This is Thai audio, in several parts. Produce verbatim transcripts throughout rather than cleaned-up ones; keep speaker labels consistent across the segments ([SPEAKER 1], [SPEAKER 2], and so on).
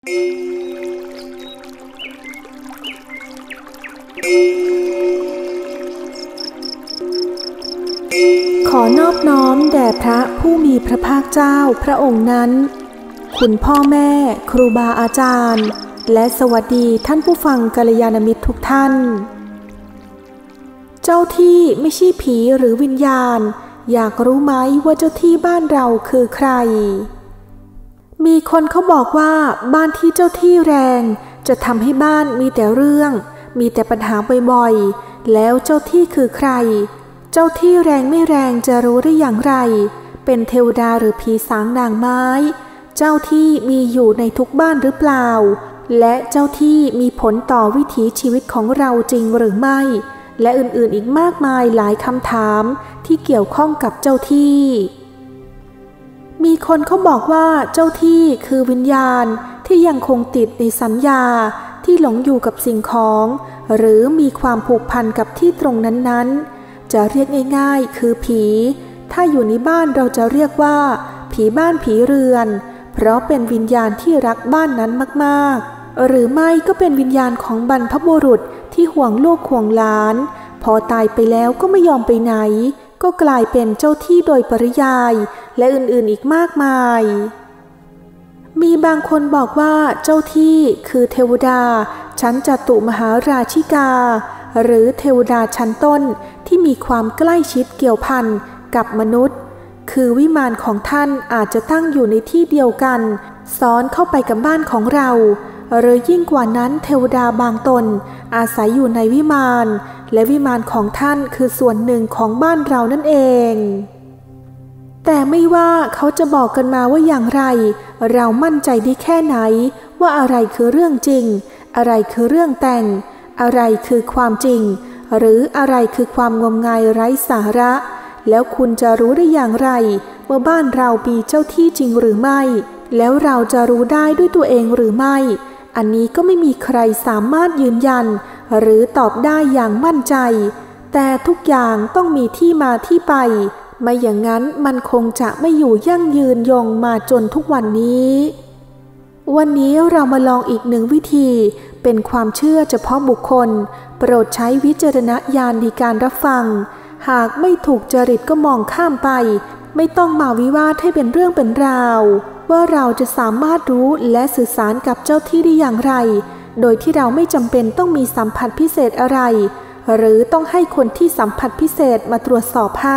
[SPEAKER 1] ขอนอบน้อมแด่พระผู้มีพระภาคเจ้าพระองค์นั้นคุณพ่อแม่ครูบาอาจารย์และสวัสดีท่านผู้ฟังกัลยาณมิตรทุกท่านเจ้าที่ไม่ใช่ผีหรือวิญญาณอยากรู้ไหมว่าเจ้าที่บ้านเราคือใครมีคนเขาบอกว่าบ้านที่เจ้าที่แรงจะทำให้บ้านมีแต่เรื่องมีแต่ปัญหาบ่อยๆแล้วเจ้าที่คือใครเจ้าที่แรงไม่แรงจะรู้ได้อย่างไรเป็นเทวดาหรือผีสางนางไม้เจ้าที่มีอยู่ในทุกบ้านหรือเปล่าและเจ้าที่มีผลต่อวิถีชีวิตของเราจริงหรือไม่และอื่นๆอีกมากมายหลายคำถามที่เกี่ยวข้องกับเจ้าที่มีคนเขาบอกว่าเจ้าที่คือวิญญาณที่ยังคงติดในสัญญาที่หลงอยู่กับสิ่งของหรือมีความผูกพันกับที่ตรงนั้นๆจะเรียกง่ายๆคือผีถ้าอยู่ในบ้านเราจะเรียกว่าผีบ้านผีเรือนเพราะเป็นวิญญาณที่รักบ้านนั้นมากๆหรือไม่ก็เป็นวิญญาณของบรรพบุรุษที่ห่วงลูกห่วงหลานพอตายไปแล้วก็ไม่ยอมไปไหนก็กลายเป็นเจ้าที่โดยปริยายและอื่นๆอีกมากมายมีบางคนบอกว่าเจ้าที่คือเทวดาชั้นจตุมหาราชิกาหรือเทวดาชั้นต้นที่มีความใกล้ชิดเกี่ยวพันกับมนุษย์คือวิมานของท่านอาจจะตั้งอยู่ในที่เดียวกันซ้อนเข้าไปกับบ้านของเราหรือยิ่งกว่านั้นเทวดาบางตนอาศัยอยู่ในวิมานและวิมานของท่านคือส่วนหนึ่งของบ้านเรานั่นเองแต่ไม่ว่าเขาจะบอกกันมาว่าอย่างไรเรามั่นใจได้แค่ไหนว่าอะไรคือเรื่องจริงอะไรคือเรื่องแต่งอะไรคือความจริงหรืออะไรคือความงมงายไร้สาระแล้วคุณจะรู้ได้อย่างไรว่าบ้านเรามีเจ้าที่จริงหรือไม่แล้วเราจะรู้ได้ด้วยตัวเองหรือไม่อันนี้ก็ไม่มีใครสามารถยืนยันหรือตอบได้อย่างมั่นใจแต่ทุกอย่างต้องมีที่มาที่ไปไม่อย่างนั้นมันคงจะไม่อยู่ยั่งยืนยงมาจนทุกวันนี้วันนี้เรามาลองอีกหนึ่งวิธีเป็นความเชื่อเฉพาะบุคคลโปรดใช้วิจารณญาณในการรับฟังหากไม่ถูกจริตก็มองข้ามไปไม่ต้องมาวิวาทให้เป็นเรื่องเป็นราวว่าเราจะสามารถรู้และสื่อสารกับเจ้าที่ได้อย่างไรโดยที่เราไม่จำเป็นต้องมีสัมผัสพิเศษอะไรหรือต้องให้คนที่สัมผัสพิเศษมาตรวจสอบให้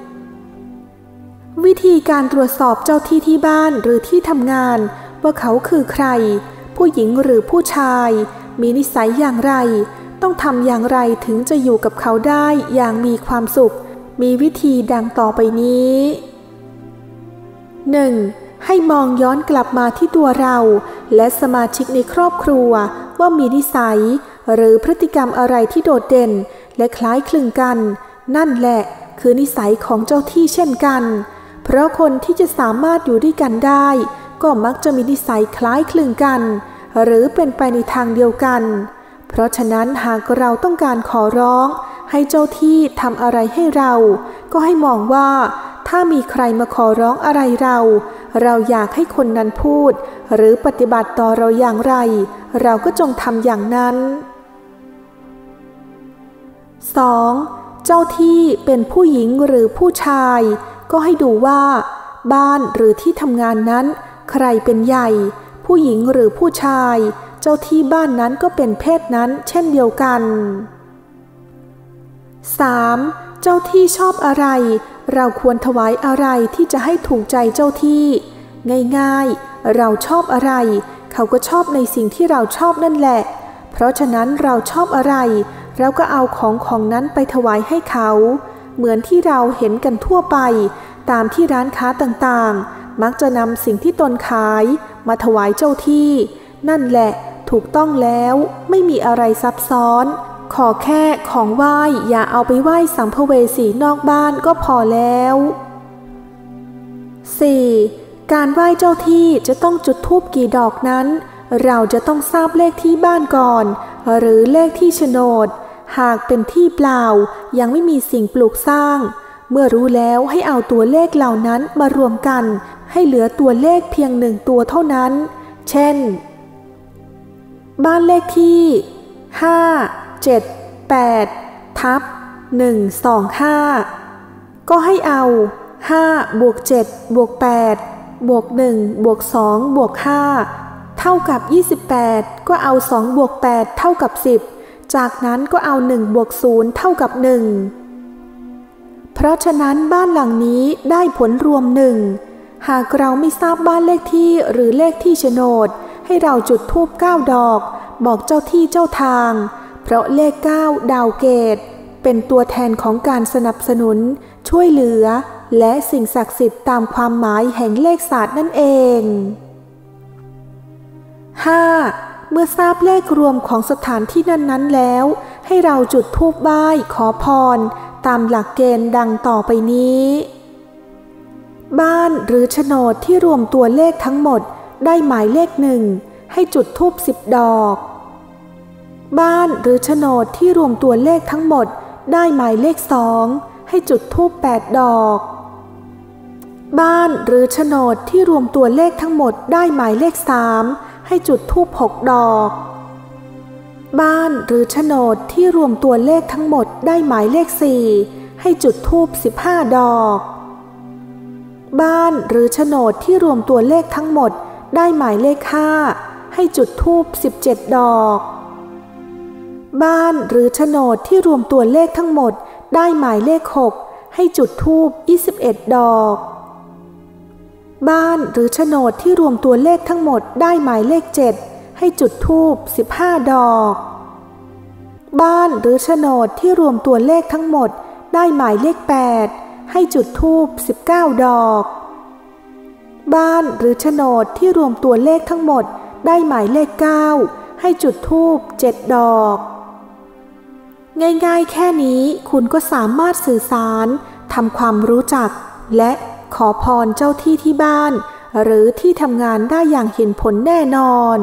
[SPEAKER 1] วิธีการตรวจสอบเจ้าที่ที่บ้านหรือที่ทำงานว่าเขาคือใครผู้หญิงหรือผู้ชายมีนิสัยอย่างไรต้องทำอย่างไรถึงจะอยู่กับเขาได้อย่างมีความสุขมีวิธีดังต่อไปนี้ หนึ่ง. ให้มองย้อนกลับมาที่ตัวเราและสมาชิกในครอบครัวว่ามีนิสัยหรือพฤติกรรมอะไรที่โดดเด่นและคล้ายคลึงกันนั่นแหละคือนิสัยของเจ้าที่เช่นกันเพราะคนที่จะสามารถอยู่ด้วยกันได้ก็มักจะมีนิสัยคล้ายคลึงกันหรือเป็นไปในทางเดียวกันเพราะฉะนั้นหากเราต้องการขอร้องให้เจ้าที่ทำอะไรให้เราก็ให้มองว่าถ้ามีใครมาขอร้องอะไรเราเราอยากให้คนนั้นพูดหรือปฏิบัติต่อเราอย่างไรเราก็จงทำอย่างนั้น สอง. เจ้าที่เป็นผู้หญิงหรือผู้ชายก็ให้ดูว่าบ้านหรือที่ทำงานนั้นใครเป็นใหญ่ผู้หญิงหรือผู้ชายเจ้าที่บ้านนั้นก็เป็นเพศนั้นเช่นเดียวกัน สาม. เจ้าที่ชอบอะไรเราควรถวายอะไรที่จะให้ถูกใจเจ้าที่ง่ายๆเราชอบอะไรเขาก็ชอบในสิ่งที่เราชอบนั่นแหละเพราะฉะนั้นเราชอบอะไรเราก็เอาของของนั้นไปถวายให้เขาเหมือนที่เราเห็นกันทั่วไปตามที่ร้านค้าต่างๆมักจะนำสิ่งที่ตนขายมาถวายเจ้าที่นั่นแหละถูกต้องแล้วไม่มีอะไรซับซ้อนขอแค่ของไหว้อย่าเอาไปไหว้สัมภเวสีนอกบ้านก็พอแล้ว สี่. การไหว้เจ้าที่จะต้องจุดธูปกี่ดอกนั้นเราจะต้องทราบเลขที่บ้านก่อนหรือเลขที่โฉนดหากเป็นที่เปล่ายังไม่มีสิ่งปลูกสร้างเมื่อรู้แล้วให้เอาตัวเลขเหล่านั้นมารวมกันให้เหลือตัวเลขเพียงหนึ่งตัวเท่านั้นเช่นบ้านเลขที่ห้า เจ็ด แปด ทับ หนึ่ง สอง ห้าก็ให้เอาห้าบวกเจ็ดบวกแปดบวกหนึ่งบวกสองบวกห้าเท่ากับยี่สิบแปดก็เอาสองบวกแปดเท่ากับสิบจากนั้นก็เอาหนึ่งบวกศูนย์เท่ากับหนึ่งเพราะฉะนั้นบ้านหลังนี้ได้ผลรวมหนึ่งหากเราไม่ทราบบ้านเลขที่หรือเลขที่โฉนดให้เราจุดธูปเก้าดอกบอกเจ้าที่เจ้าทางเพราะเลขเก้าดาวเกตเป็นตัวแทนของการสนับสนุนช่วยเหลือและสิ่งศักดิ์สิทธิ์ตามความหมายแห่งเลขศาสตร์นั่นเอง ห้า. เมื่อทราบเลขรวมของสถานที่นั้นๆแล้วให้เราจุดธูปไหว้ขอพรตามหลักเกณฑ์ดังต่อไปนี้บ้านหรือโฉนดที่รวมตัวเลขทั้งหมดได้หมายเลขหนึ่งให้จุดธูปสิบดอกบ้านหรือโฉนดที่รวมตัวเลขทั้งหมดได้หมายเลขสองให้จุดธูปแปดดอกบ้านหรือโฉนดที่รวมตัวเลขทั้งหมดได้หมายเลขสามให้จุดธูปหกดอกบ้านหรือโฉนดที่รวมตัวเลขทั้งหมดได้หมายเลขสี่ให้จุดธูปสิบห้าดอกบ้านหรือโฉนดที่รวมตัวเลขทั้งหมดได้หมายเลขห้าให้จุดธูปสิบเจ็ดดอกบ้านหรือโฉนดที่รวมตัวเลขทั้งหมดได้หมายเลขหกให้จุดธูปยี่สิบเอ็ดดอกบ้านหรือโฉนดที่รวมตัวเลขทั้งหมดได้หมายเลขเจ็ดให้จุดธูปสิบห้าดอกบ้านหรือโฉนดที่รวมตัวเลขทั้งหมดได้หมายเลขแปดให้จุดธูปสิบเก้าดอกบ้านหรือโฉนดที่รวมตัวเลขทั้งหมดได้หมายเลขเก้าให้จุดธูปเจ็ดดอกง่ายๆแค่นี้คุณก็สามารถสื่อสารทำความรู้จักและขอพรเจ้าที่ที่บ้านหรือที่ทำงานได้อย่างเห็นผลแน่นอน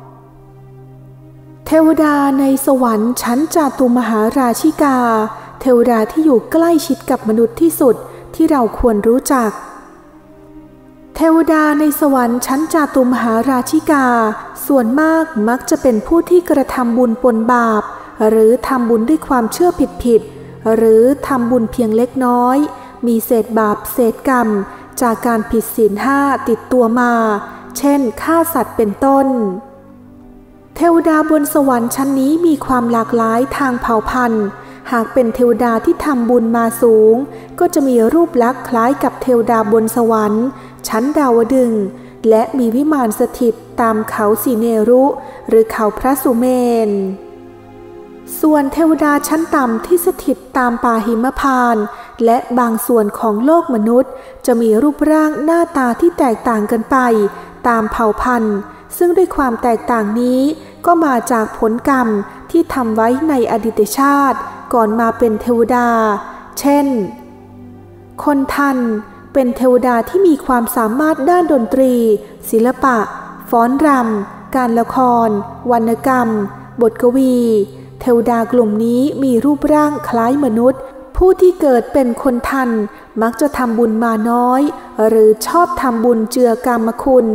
[SPEAKER 1] เทวดาในสวรรค์ชั้นจาตุมหาราชิกาเทวดาที่อยู่ใกล้ชิดกับมนุษย์ที่สุดที่เราควรรู้จักเทวดาในสวรรค์ชั้นจาตุมหาราชิกาส่วนมากมักจะเป็นผู้ที่กระทำบุญปนบาปหรือทำบุญด้วยความเชื่อผิดๆหรือทำบุญเพียงเล็กน้อยมีเศษบาปเศษกรรมจากการผิดศีลห้าติดตัวมาเช่นฆ่าสัตว์เป็นต้นเทวดาบนสวรรค์ชั้นนี้มีความหลากหลายทางเผ่าพันธุ์หากเป็นเทวดาที่ทำบุญมาสูงก็จะมีรูปลักษณ์คล้ายกับเทวดาบนสวรรค์ชั้นดาวดึงส์และมีวิมานสถิตตามเขาสีเนรุหรือเขาพระสุเมนส่วนเทวดาชั้นต่ำที่สถิตตามป่าหิมพานต์และบางส่วนของโลกมนุษย์จะมีรูปร่างหน้าตาที่แตกต่างกันไปตามเผ่าพันธุ์ซึ่งด้วยความแตกต่างนี้ก็มาจากผลกรรมที่ทำไว้ในอดีตชาติก่อนมาเป็นเทวดาเช่นคนทันเป็นเทวดาที่มีความสามารถด้านดนตรีศิลปะฟ้อนรำการละครวรรณกรรมบทกวีเทวดากลุ่มนี้มีรูปร่างคล้ายมนุษย์ผู้ที่เกิดเป็นคนทันมักจะทำบุญมาน้อยหรือชอบทำบุญเจือกามคุณ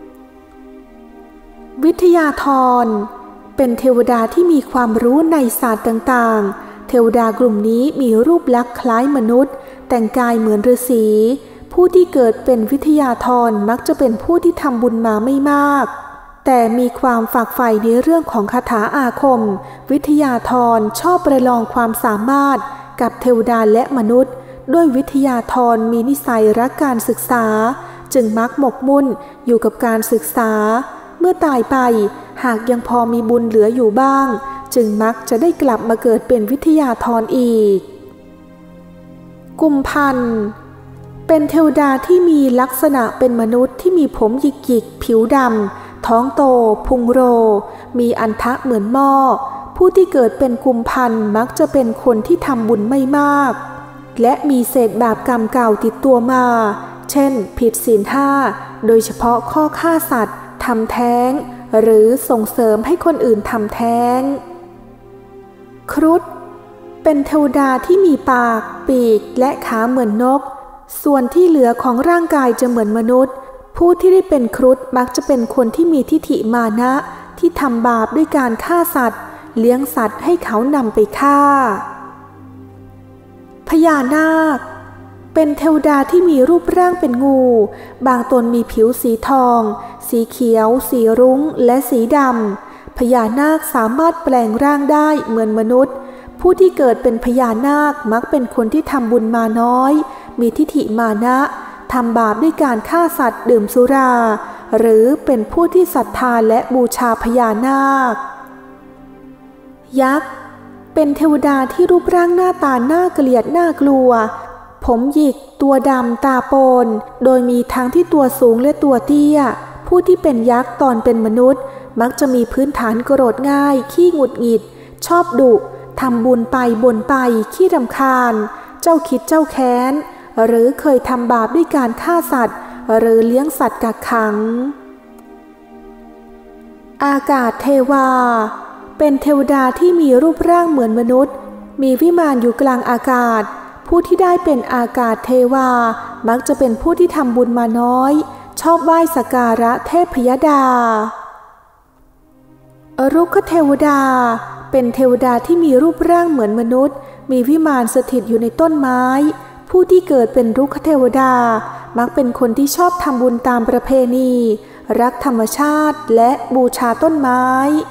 [SPEAKER 1] วิทยาธรเป็นเทวดาที่มีความรู้ในศาสตร์ต่างๆเทวดากลุ่มนี้มีรูปลักษณ์คล้ายมนุษย์แต่งกายเหมือนฤาษีผู้ที่เกิดเป็นวิทยาธรมักจะเป็นผู้ที่ทำบุญมาไม่มากแต่มีความฝากใฝ่ในเรื่องของคาถาอาคมวิทยาธรชอบประลองความสามารถกับเทวดาและมนุษย์ด้วยวิทยาธรมีนิสัยรักการศึกษาจึงมักหมกมุ่นอยู่กับการศึกษาเมื่อตายไปหากยังพอมีบุญเหลืออยู่บ้างจึงมักจะได้กลับมาเกิดเป็นวิทยาธรอีกกุมพันธ์เป็นเทวดาที่มีลักษณะเป็นมนุษย์ที่มีผมหยิกๆผิวดำท้องโตพุงโรมีอันทะเหมือนหม้อผู้ที่เกิดเป็นกุมพันธ์มักจะเป็นคนที่ทำบุญไม่มากและมีเศษบาปกรรมเก่าติดตัวมาเช่นผิดศีลห้าโดยเฉพาะข้อฆ่าสัตว์ทำแท้งหรือส่งเสริมให้คนอื่นทำแท้งครุฑเป็นเทวดาที่มีปากปีกและขาเหมือนนกส่วนที่เหลือของร่างกายจะเหมือนมนุษย์ผู้ที่ได้เป็นครุฑมักจะเป็นคนที่มีทิฐิมานะที่ทำบาปด้วยการฆ่าสัตว์เลี้ยงสัตว์ให้เขานำไปฆ่าพญานาคเป็นเทวดาที่มีรูปร่างเป็นงูบางตนมีผิวสีทองสีเขียวสีรุ้งและสีดำพญานาคสามารถแปลงร่างได้เหมือนมนุษย์ผู้ที่เกิดเป็นพญานาคมักเป็นคนที่ทำบุญมาน้อยมีทิฐิมานะทำบาปด้วยการฆ่าสัตว์ดื่มสุราหรือเป็นผู้ที่ศรัทธาและบูชาพญานาคยักษ์เป็นเทวดาที่รูปร่างหน้าตาน่าเกลียดน่ากลัวผมหยิกตัวดำตาโปนโดยมีทั้งที่ตัวสูงและตัวเตี้ยผู้ที่เป็นยักษ์ตอนเป็นมนุษย์มักจะมีพื้นฐานโกรธง่ายขี้หงุดหงิดชอบดุทำบุญไปบ่นไปขี้รำคาญเจ้าคิดเจ้าแค้นหรือเคยทำบาปด้วยการฆ่าสัตว์หรือเลี้ยงสัตว์กักขังอากาศเทวาเป็นเทวดาที่มีรูปร่างเหมือนมนุษย์มีวิมานอยู่กลางอากาศผู้ที่ได้เป็นอากาศเทวามักจะเป็นผู้ที่ทำบุญมาน้อยชอบไหว้สักการะเทพยดาอรุคเทวดาเป็นเทวดาที่มีรูปร่างเหมือนมนุษย์มีวิมานสถิตอยู่ในต้นไม้ผู้ที่เกิดเป็นรุคเทวดามักเป็นคนที่ชอบทำบุญตามประเพณีรักธรรมชาติและบูชาต้นไม้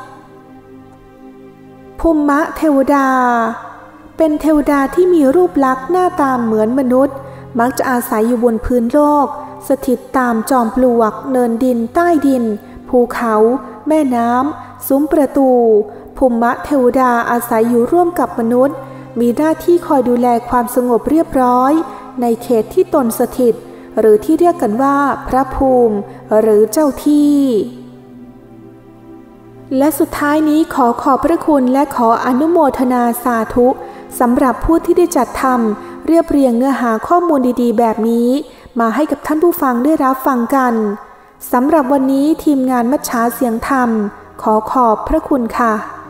[SPEAKER 1] ภูมะเทวดาเป็นเทวดาที่มีรูปลักษณ์หน้าตาเหมือนมนุษย์มักจะอาศัยอยู่บนพื้นโลกสถิตตามจอมปลวกเนินดินใต้ดินภูเขาแม่น้ำซุ้มประตูภูมะเทวดาอาศัยอยู่ร่วมกับมนุษย์มีหน้าที่คอยดูแลความสงบเรียบร้อยในเขตที่ตนสถิตหรือที่เรียกกันว่าพระภูมิหรือเจ้าที่และสุดท้ายนี้ขอขอบพระคุณและขออนุโมทนาสาธุสำหรับผู้ที่ได้จัดทำเรียบเรียงเนื้อหาข้อมูลดีๆแบบนี้มาให้กับท่านผู้ฟังได้รับฟังกันสำหรับวันนี้ทีมงานมัจฉาเสียงธรรมขอขอบพระคุณค่ะ